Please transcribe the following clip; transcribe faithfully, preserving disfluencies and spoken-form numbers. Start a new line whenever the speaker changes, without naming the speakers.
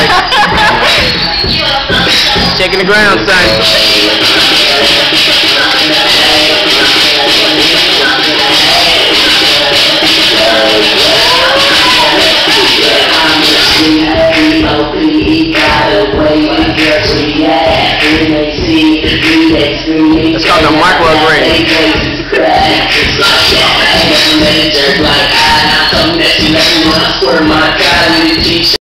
break. Checking the ground, son. It's called the microaggression.